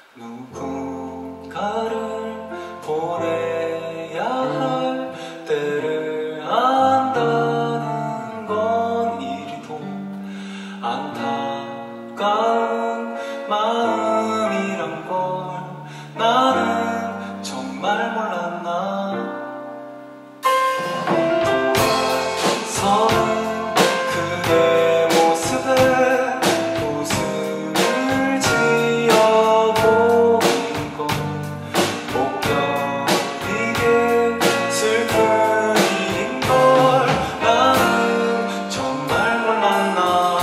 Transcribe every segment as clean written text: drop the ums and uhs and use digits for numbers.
누군가를 보내야 할 때를 안다는 건 이리도 안타까운 마음이란 걸 나는 정말 몰랐나. 돌아서는 그의 모습에 웃음을 지어보는 건 목격이게 슬픈 일인 걸 나는 정말 몰랐나.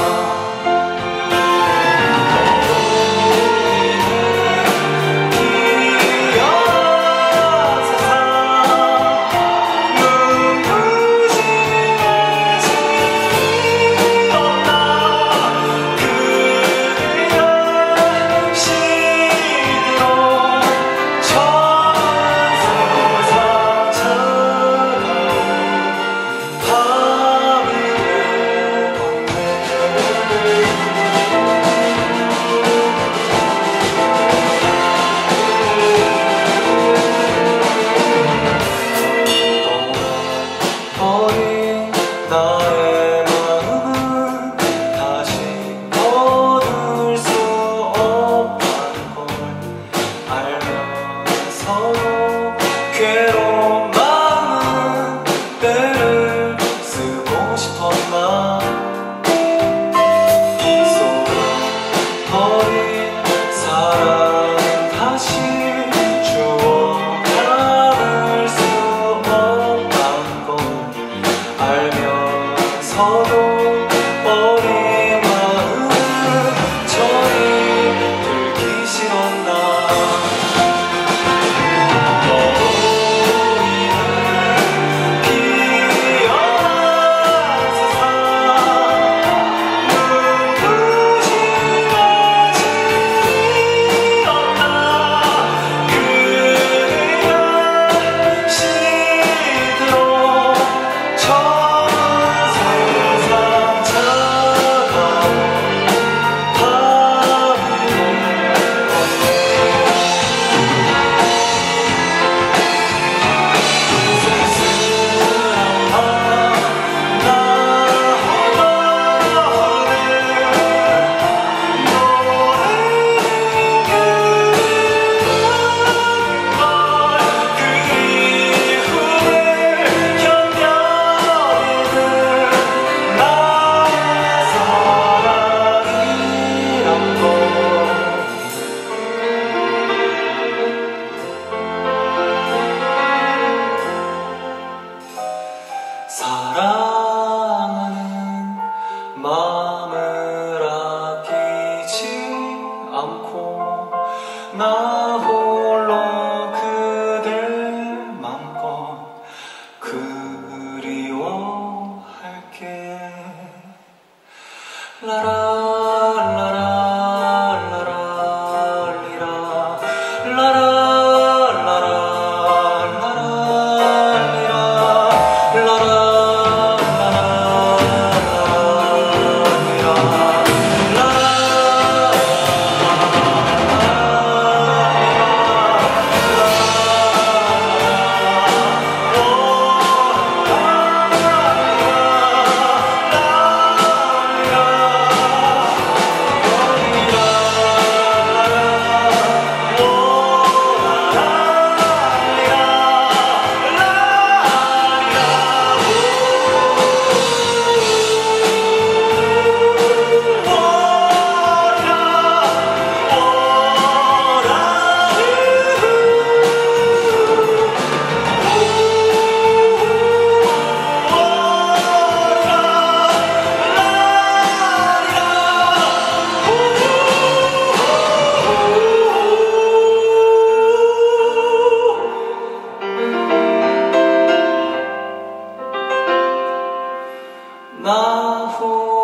나의 마음은 다시 얻을 수 없다는 걸 알면서도 괴로운 마음은 때를 쓰고 싶었나. 쏟아버린 사랑은 다시 주워담을 수 없다는 걸 알면서도 어린 마음은 저리 들기 싫었나. 떠오르는 비어난 세상 눈부시게 지었나. 그대가 시들어 사랑하는 마음을 아끼지 않고 나 홀로 그댈 맘껏 그리워할게. 라라라라라리라 나